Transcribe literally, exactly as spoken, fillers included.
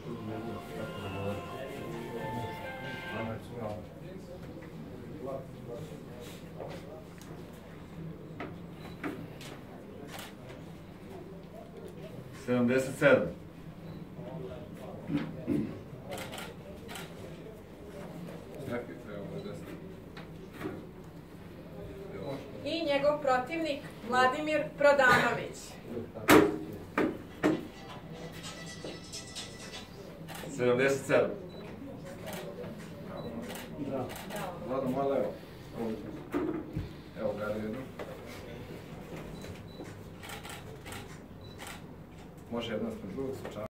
sedamdeset sedam. I njegov protivnik Vladimir Prodanović. sedamdeset sedam. Vlado, malo evo. Evo ga jedno. Može jednostavno drugog slučaja.